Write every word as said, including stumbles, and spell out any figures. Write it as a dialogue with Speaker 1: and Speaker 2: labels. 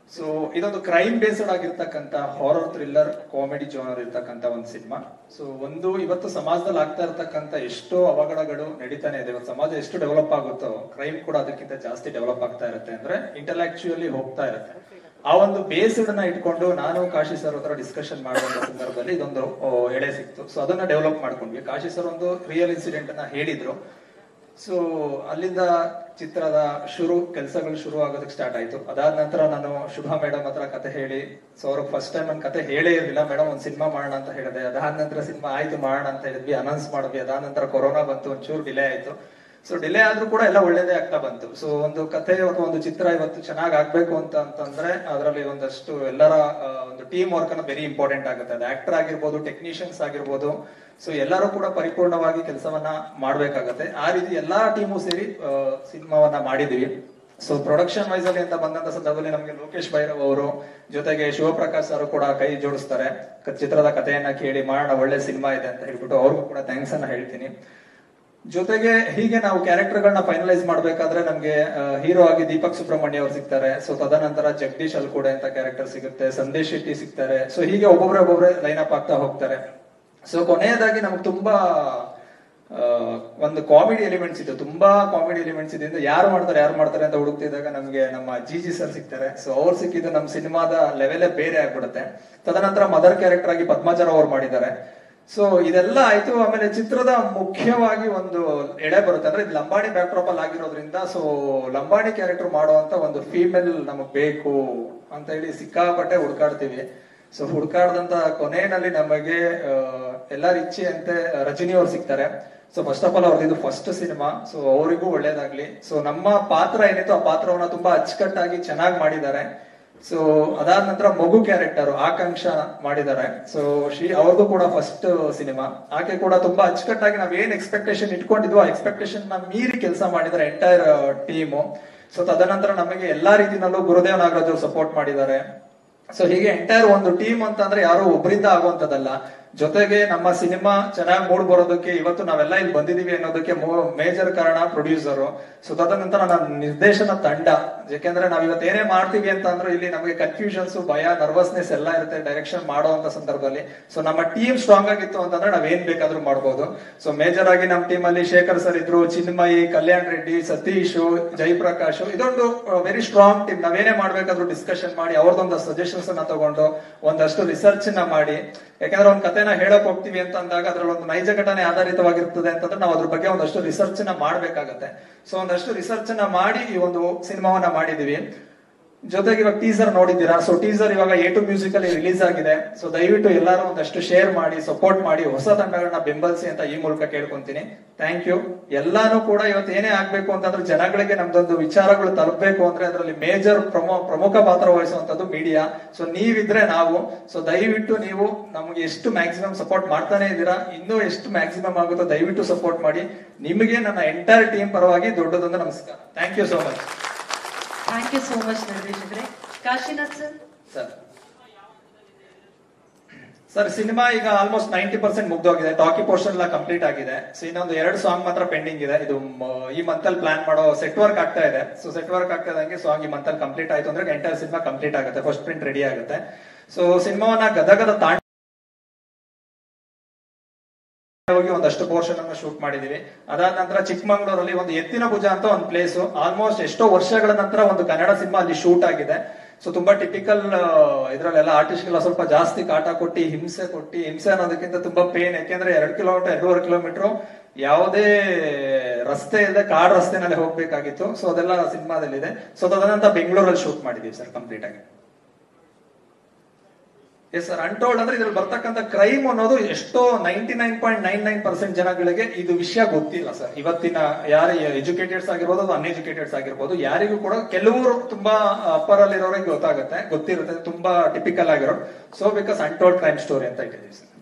Speaker 1: So ಇದೊಂದು crime based ಆಗಿರ್ತಕ್ಕಂಥ horror thriller comedy genre ಇರ್ತಕ್ಕಂಥ ಒಂದು ಸಿನಿಮಾ. ಸೊ ಒಂದು ಇವತ್ತು ಸಮಾಜದಲ್ಲಿ ಆಗ್ತಾ ಇರ್ತಕ್ಕಂಥ ಎಷ್ಟೋ ಅವಘಡಗಳು ನಡೀತಾನೆ ಇದೆ. ಇವತ್ತು ಸಮಾಜ ಎಷ್ಟು ಡೆವಲಪ್ ಆಗುತ್ತೋ ಕ್ರೈಮ್ ಕೂಡ ಅದಕ್ಕಿಂತ ಜಾಸ್ತಿ ಡೆವಲಪ್ ಆಗ್ತಾ ಇರುತ್ತೆ, ಅಂದ್ರೆ ಇಂಟೆಲೆಕ್ಚುಯಲಿ ಹೋಗ್ತಾ ಇರುತ್ತೆ. ಆ ಒಂದು ಬೇಸ್ಡ್ ನ ಇಟ್ಕೊಂಡು ನಾನು ಕಾಶಿ ಸರ್ ಹತ್ರ ಡಿಸ್ಕಷನ್ ಮಾಡುವಂತ ಸಂದರ್ಭದಲ್ಲಿ ಇದೊಂದು ಎಳೆ ಸಿಕ್ತು. ಸೊ ಅದನ್ನ ಡೆವಲಪ್ ಮಾಡ್ಕೊಂಡ್ವಿ. ಕಾಶಿ ಸರ್ ಒಂದು ರಿಯಲ್ ಇನ್ಸಿಡೆಂಟ್ ಅನ್ನ ಹೇಳಿದ್ರು. ಸೊ ಅಲ್ಲಿಂದ ಚಿತ್ರದ ಶುರು ಕೆಲಸಗಳು ಶುರು ಆಗೋದಕ್ಕೆ ಸ್ಟಾರ್ಟ್ ಆಯ್ತು. ಅದಾದ ನಂತರ ನಾನು ಶುಭಾ ಮೇಡಮ್ ಹತ್ರ ಕತೆ ಹೇಳಿ, ಸೊ ಅವ್ರಿಗೆ ಫಸ್ಟ್ ಟೈಮ್ ನನ್ ಕತೆ ಹೇಳೇ ಇರಲಿಲ್ಲ. ಮೇಡಮ್ ಒಂದ್ ಸಿನಿಮಾ ಮಾಡೋಣ ಅಂತ ಹೇಳಿದೆ. ಅದಾದ ನಂತರ ಸಿನಿಮಾ ಆಯ್ತು ಮಾಡೋಣ ಅಂತ ಹೇಳಿದ್ವಿ, ಅನೌನ್ಸ್ ಮಾಡಿದ್ವಿ. ಅದಾದ ನಂತರ ಕೊರೋನಾ ಬಂತು, ಒಂಚೂರು ಡಿಲೇ ಆಯ್ತು. ಸೊ ಡಿಲೇ ಆದ್ರೂ ಕೂಡ ಎಲ್ಲ ಒಳ್ಳೇದೇ ಆಗ್ತಾ ಬಂತು. ಸೊ ಒಂದು ಕತೆ ಅಥವಾ ಒಂದು ಚಿತ್ರ ಇವತ್ತು ಚೆನ್ನಾಗಿ ಆಗ್ಬೇಕು ಅಂತ ಅಂತಂದ್ರೆ ಅದರಲ್ಲಿ ಒಂದಷ್ಟು ಎಲ್ಲರ ಒಂದು ಟೀಮ್ ವರ್ಕ್ ಅನ್ನ ವೆರಿ ಇಂಪಾರ್ಟೆಂಟ್ ಆಗುತ್ತೆ. ಅದು ಆಕ್ಟರ್ ಆಗಿರ್ಬೋದು, ಟೆಕ್ನಿಷಿಯನ್ಸ್ ಆಗಿರ್ಬೋದು, ಸೊ ಎಲ್ಲರೂ ಕೂಡ ಪರಿಪೂರ್ಣವಾಗಿ ಕೆಲಸವನ್ನ ಮಾಡ್ಬೇಕಾಗತ್ತೆ. ಆ ರೀತಿ ಎಲ್ಲಾ ಟೀಮು ಸೇರಿ ಸಿನಿಮಾವನ್ನ ಮಾಡಿದೀವಿ. ಸೊ ಪ್ರೊಡಕ್ಷನ್ ವೈಸ್ ಅಲ್ಲಿ ಅಂತ ಬಂದಂತ ಸಂದರ್ಭದಲ್ಲಿ ನಮಗೆ ಲೋಕೇಶ್ ಭೈರವ್ ಅವರು ಜೊತೆಗೆ ಶಿವಪ್ರಕಾಶ್ ಸರ್ ಕೂಡ ಕೈ ಜೋಡಿಸ್ತಾರೆ. ಚಿತ್ರದ ಕಥೆಯನ್ನ ಕೇಳಿ ಮಾಡೋಣ, ಒಳ್ಳೆ ಸಿನಿಮಾ ಇದೆ ಅಂತ ಹೇಳ್ಬಿಟ್ಟು ಅವ್ರಿಗೂ ಕೂಡ ಥ್ಯಾಂಕ್ಸ್ ಅನ್ನ ಹೇಳ್ತೀನಿ. ಜೊತೆಗೆ ಹೀಗೆ ನಾವು ಕ್ಯಾರೆಕ್ಟರ್ ಗಳನ್ನ ಫೈನಲೈಸ್ ಮಾಡ್ಬೇಕಾದ್ರೆ ನಮ್ಗೆ ಹೀರೋ ಆಗಿ ದೀಪಕ್ ಸುಬ್ರಹ್ಮಣ್ಯ ಅವರು ಸಿಗ್ತಾರೆ. ಸೊ ತದನಂತರ ಜಗದೀಶ್ ಅಲ್ಕೂಡೆ ಅಂತ ಕ್ಯಾರೆಕ್ಟರ್ ಸಿಗುತ್ತೆ, ಸಂದೇಶ್ ಶೆಟ್ಟಿ ಸಿಗ್ತಾರೆ. ಸೊ ಹೀಗೆ ಒಬ್ಬೊಬ್ರೆ ಒಬ್ಬೊಬ್ರೆ ಲೈನ್ ಅಪ್ ಆಗ್ತಾ ಹೋಗ್ತಾರೆ. ಸೊ ಕೊನೆಯದಾಗಿ ನಮ್ಗೆ ತುಂಬಾ ಒಂದು ಕಾಮಿಡಿ ಎಲಿಮೆಂಟ್ಸ್ ಇತ್ತು, ತುಂಬಾ ಕಾಮಿಡಿ ಎಲಿಮೆಂಟ್ಸ್ ಇದೆ. ಯಾರು ಮಾಡ್ತಾರೆ ಯಾರು ಮಾಡ್ತಾರೆ ಅಂತ ಹುಡುಕ್ತಿದ್ದಾಗ ನಮ್ಗೆ ನಮ್ಮ ಜಿ ಜಿ ಸರ್ ಸಿಗ್ತಾರೆ. ಸೊ ಅವ್ರು ಸಿಕ್ಕಿದ್ದು ನಮ್ಮ ಸಿನಿಮಾದ ಲೆವೆಲೇ ಬೇರೆ ಆಗ್ಬಿಡುತ್ತೆ. ತದನಂತರ ಮದರ್ ಕ್ಯಾರೆಕ್ಟರ್ ಆಗಿ ಪದ್ಮಾಜರ ಅವ್ರು ಮಾಡಿದ್ದಾರೆ. ಸೊ ಇದೆಲ್ಲ ಆಯ್ತು. ಆಮೇಲೆ ಚಿತ್ರದ ಮುಖ್ಯವಾಗಿ ಒಂದು ಎಡೆ ಬರುತ್ತೆ, ಅಂದ್ರೆ ಇದು ಲಂಬಾಣಿ ಬ್ಯಾಕ್ ಡ್ರಾಪ್ ಅಲ್ಲಿ ಆಗಿರೋದ್ರಿಂದ ಸೊ ಲಂಬಾಣಿ ಕ್ಯಾರೆಕ್ಟರ್ ಮಾಡುವಂತ ಒಂದು ಫೀಮೇಲ್ ನಮಗ್ ಬೇಕು ಅಂತ ಹೇಳಿ ಸಿಕ್ಕಾಪಟ್ಟೆ ಹುಡ್ಕಾಡ್ತೀವಿ. ಸೊ ಹುಡ್ಕಾಡ್ದಂತ ಕೊನೆಯಲ್ಲಿ ನಮಗೆ ಎಲ್ಲರ ಇಚ್ಛೆ ಅಂತೆ ರಜನಿ ಅವ್ರು ಸಿಗ್ತಾರೆ. ಸೊ ಫಸ್ಟ್ ಆಫ್ ಆಲ್ ಅವ್ರದ್ದು ಇದು ಫಸ್ಟ್ ಸಿನಿಮಾ, ಸೊ ಅವರಿಗೂ ಒಳ್ಳೇದಾಗ್ಲಿ. ಸೊ ನಮ್ಮ ಪಾತ್ರ ಏನಿತ್ತು ಆ ಪಾತ್ರವನ್ನ ತುಂಬಾ ಅಚ್ಚುಕಟ್ಟಾಗಿ ಚೆನ್ನಾಗಿ ಮಾಡಿದ್ದಾರೆ. ಸೊ ಅದಾದ ನಂತರ ಮಗು ಕ್ಯಾರೆಕ್ಟರ್ ಆಕಾಂಕ್ಷ ಮಾಡಿದ್ದಾರೆ. ಸೊ ಶ್ರೀ ಅವ್ರದ್ದು ಕೂಡ ಫಸ್ಟ್ ಸಿನಿಮಾ. ಆಕೆ ಕೂಡ ತುಂಬಾ ಅಚ್ಚುಕಟ್ಟಾಗಿ ನಾವ್ ಏನ್ ಎಕ್ಸ್ಪೆಕ್ಟೇಷನ್ ಇಟ್ಕೊಂಡಿದ್ವು ಆ ಎಕ್ಸ್ಪೆಕ್ಟೇಷನ್ ನ ಮೀರಿ ಕೆಲಸ ಮಾಡಿದ್ದಾರೆ ಎಂಟೈರ್ ಟೀಮು. ಸೊ ತದನಂತರ ನಮಗೆ ಎಲ್ಲಾ ರೀತಿನಲ್ಲೂ ಗುರುದೇವ್ ನಾಗರಾಜ್ ಅವರು ಸಪೋರ್ಟ್ ಮಾಡಿದ್ದಾರೆ. ಸೊ ಹೀಗೆ ಎಂಟೈರ್ ಒಂದು ಟೀಮ್ ಅಂತ ಅಂದ್ರೆ ಯಾರು ಒಬ್ಬರಿಂದ ಆಗುವಂತದಲ್ಲ. ಜೊತೆಗೆ ನಮ್ಮ ಸಿನಿಮಾ ಚೆನ್ನಾಗಿ ಮೂಡ್ ಬರೋದಕ್ಕೆ ಇವತ್ತು ನಾವೆಲ್ಲ ಇಲ್ಲಿ ಬಂದಿದೀವಿ ಅನ್ನೋದಕ್ಕೆ ಮೇಜರ್ ಕಾರಣ ಪ್ರೊಡ್ಯೂಸರು. ಸೊ ತದನಂತರ ನಮ್ಮ ನಿರ್ದೇಶನ ತಂಡ. ಯಾಕೆಂದ್ರೆ ನಾವ್ ಇವತ್ತು ಏನೇ ಮಾಡ್ತೀವಿ ಅಂತ ಅಂದ್ರೆ ಇಲ್ಲಿ ನಮಗೆ ಕನ್ಫ್ಯೂಷನ್ಸ್, ಭಯ, ನರ್ವಸ್ನೆಸ್ ಎಲ್ಲ ಇರುತ್ತೆ ಡೈರೆಕ್ಷನ್ ಮಾಡುವಂತ ಸಂದರ್ಭದಲ್ಲಿ. ಸೊ ನಮ್ಮ ಟೀಮ್ ಸ್ಟ್ರಾಂಗ್ ಆಗಿತ್ತು ಅಂತಂದ್ರೆ ನಾವ್ ಏನ್ ಬೇಕಾದ್ರೂ ಮಾಡ್ಬೋದು. ಸೊ ಮೇಜರ್ ಆಗಿ ನಮ್ಮ ಟೀಮ್ ಅಲ್ಲಿ ಶೇಖರ್ ಸರ್ ಇದ್ರು, ಚಿನ್ಮಯಿ, ಕಲ್ಯಾಣ್ ರೆಡ್ಡಿ, ಸತೀಶ್, ಜಯಪ್ರಕಾಶ್. ಇದೊಂದು ವೆರಿ ಸ್ಟ್ರಾಂಗ್ ಟೀಮ್. ನಾವೇನೇ ಮಾಡ್ಬೇಕಾದ್ರೂ ಡಿಸ್ಕಷನ್ ಮಾಡಿ ಅವ್ರದೊಂದು ಸಜೆಷನ್ಸ್ ಅನ್ನ ತಗೊಂಡು ಒಂದಷ್ಟು ರಿಸರ್ಚ್ ನ ಮಾಡಿ, ಯಾಕಂದ್ರೆ ಒಂದ್ ಕಥೆನ ಹೇಳಕ್ ಹೋಗ್ತೀವಿ ಅಂತ ಅಂದಾಗ ಅದ್ರಲ್ಲಿ ಒಂದು ನೈಜ ಘಟನೆ ಆಧಾರಿತವಾಗಿರ್ತದೆ ಅಂತಂದ್ರೆ ನಾವು ಅದ್ರ ಬಗ್ಗೆ ಒಂದಷ್ಟು ರಿಸರ್ಚ್ ನ ಮಾಡ್ಬೇಕಾಗತ್ತೆ. ಸೊ ಒಂದಷ್ಟು ರಿಸರ್ಚ್ ನ ಮಾಡಿ ಈ ಒಂದು ಸಿನಿಮಾವನ್ನ ಮಾಡಿದೀವಿ. ಜೊತೆಗೆ ಇವಾಗ ಟೀಸರ್ ನೋಡಿದ್ದೀರಾ. ಸೊ ಟೀಸರ್ ಇವಾಗ ಎ ಟು ಮ್ಯೂಸಿಕ್ ಅಲ್ಲಿ ರಿಲೀಸ್ ಆಗಿದೆ. ಸೊ ದಯವಿಟ್ಟು ಎಲ್ಲರೂ ಒಂದಷ್ಟು ಶೇರ್ ಮಾಡಿ, ಸಪೋರ್ಟ್ ಮಾಡಿ, ಹೊಸ ತಂಡಗಳನ್ನ ಬೆಂಬಲಿಸಿ ಅಂತ ಈ ಮೂಲಕ ಕೇಳ್ಕೊಂತೀನಿ. Thank you. ಎಲ್ಲಾನು ಕೂಡ ಇವತ್ತು ಏನೇ ಆಗ್ಬೇಕು ಅಂತಂದ್ರೆ ಜನಗಳಿಗೆ ನಮ್ದೊಂದು ವಿಚಾರಗಳು ತಲುಪಬೇಕು ಅಂದ್ರೆ ಅದರಲ್ಲಿ ಮೇಜರ್ ಪ್ರಮು ಪ್ರಮುಖ ಪಾತ್ರ ವಹಿಸುವಂತದ್ದು ಮೀಡಿಯಾ. ಸೊ ನೀವಿದ್ರೆ ನಾವು. ಸೊ ದಯವಿಟ್ಟು ನೀವು ನಮ್ಗೆ ಎಷ್ಟು ಮ್ಯಾಕ್ಸಿಮಮ್ ಸಪೋರ್ಟ್ ಮಾಡ್ತಾನೆ ಇದ್ದೀರಾ, ಇನ್ನೂ ಎಷ್ಟು ಮ್ಯಾಕ್ಸಿಮಮ್ ಆಗುತ್ತೋ ದಯವಿಟ್ಟು ಸಪೋರ್ಟ್ ಮಾಡಿ. ನಿಮಗೆ ನನ್ನ ಎಂಟೈರ್ ಟೀಮ್ ಪರವಾಗಿ ದೊಡ್ಡದೊಂದು ನಮಸ್ಕಾರ. Thank you so much.
Speaker 2: Thank you so much ನಿರ್ದೇಶಕರೇ. Kashinath sir.
Speaker 1: Sir sir cinema ಈಗ ಆಲ್ಮೋಸ್ಟ್ ನೈಂಟಿ ಪರ್ಸೆಂಟ್ ಮುಗ್ದೋಗಿದೆ. ಟಾಕಿ ಪೋರ್ಷನ್ ಎಲ್ಲ ಕಂಪ್ಲೀಟ್ ಆಗಿದೆ. ಸೊ ಇನ್ನೊಂದು ಎರಡು ಸಾಂಗ್ ಮಾತ್ರ ಪೆಂಡಿಂಗ್ ಇದೆ. ಇದು ಈ ಮಂತ್ ಅಲ್ಲಿ ಪ್ಲಾನ್ ಮಾಡೋ ಸೆಟ್ ವರ್ಕ್ ಆಗ್ತಾ ಇದೆ. ಸೊ ಸೆಟ್ ವರ್ಕ್ ಆಗ್ತಾ ಇದ್ದಂಗೆ ಸಾಂಗ್ ಈ ಮಂತ್ ಅಲ್ಲಿ ಕಂಪ್ಲೀಟ್ ಆಯ್ತು ಅಂದ್ರೆ ಎಂಟೈರ್ ಸಿನಿಮಾ ಕಂಪ್ಲೀಟ್ ಆಗುತ್ತೆ, ಫಸ್ಟ್ ಪ್ರಿಂಟ್ ರೆಡಿ ಆಗುತ್ತೆ. ಸೊ ಸಿನಿಮಾವನ್ನ ಗದಗದ ತಾಂಡ ಹೋಗಿ ಒಂದಷ್ಟು ಪೋರ್ಷನ್ ಅನ್ನು ಶೂಟ್ ಮಾಡಿದೀವಿ. ಅದಾದ ನಂತರ ಚಿಕ್ಕಮಂಗ್ಳೂರಲ್ಲಿ ಒಂದು ಎತ್ತಿನ ಭುಜ ಅಂತ ಒಂದು ಪ್ಲೇಸ್, ಆಲ್ಮೋಸ್ಟ್ ಎಷ್ಟೋ ವರ್ಷಗಳ ನಂತರ ಒಂದು ಕನ್ನಡ ಸಿನಿಮಾ ಅಲ್ಲಿ ಶೂಟ್ ಆಗಿದೆ. ಸೊ ತುಂಬಾ ಟಿಪಿಕಲ್ ಇದ್ರಲ್ಲೆಲ್ಲ ಆರ್ಟಿಸ್ಟ್ಗೆಲ್ಲ ಸ್ವಲ್ಪ ಜಾಸ್ತಿ ಕಾಟ ಕೊಟ್ಟಿ ಹಿಂಸೆ ಕೊಟ್ಟಿ, ಹಿಂಸೆ ಅನ್ನೋದಕ್ಕಿಂತ ತುಂಬಾ ಪೇನ್. ಯಾಕೆಂದ್ರೆ ಎರಡು ಕಿಲೋಮೀಟರ್ ಎರಡೂವರೆ ಕಿಲೋಮೀಟರ್ ಯಾವುದೇ ರಸ್ತೆ ಇಲ್ಲದೆ ಕಾಡ್ ರಸ್ತೆನಲ್ಲಿ ಹೋಗ್ಬೇಕಾಗಿತ್ತು. ಸೊ ಅದೆಲ್ಲ ಸಿನಿಮಾದಲ್ಲಿದೆ. ಸೊ ತದನಂತರ ಬೆಂಗಳೂರಲ್ಲಿ ಶೂಟ್ ಮಾಡಿದೀವಿ ಸರ್ ಕಂಪ್ಲೀಟ್ ಆಗಿ. ಎಸ್ ಸರ್, ಅನ್ಟೋಲ್ಡ್ ಅಂದ್ರೆ ಇದ್ರಲ್ಲಿ ಬರ್ತಕ್ಕಂಥ ಕ್ರೈಮ್ ಅನ್ನೋದು ಎಷ್ಟೋ ninety nine point nine nine percent ಜನಗಳಿಗೆ ಇದು ವಿಷಯ ಗೊತ್ತಿಲ್ಲ ಸರ್. ಇವತ್ತಿನ ಯಾರು ಎಜುಕೇಟೆಡ್ಸ್ ಆಗಿರ್ಬೋದು, ಅನ್ಎಜುಕೇಟೆಡ್ಸ್ ಆಗಿರ್ಬೋದು, ಯಾರಿಗೂ ಕೂಡ ಕೆಲವರು ತುಂಬಾ ಅಪ್ಪರ್ ಅಲ್ಲಿ ಇರೋರಿಗೆ ಗೊತ್ತಾಗುತ್ತೆ, ಗೊತ್ತಿರುತ್ತೆ, ತುಂಬಾ ಟಿಪಿಕಲ್ ಆಗಿರೋ. So because untold crime story ಅಂತ ಇಟ್ಟಿದ್ದೀವಿ ಸರ್.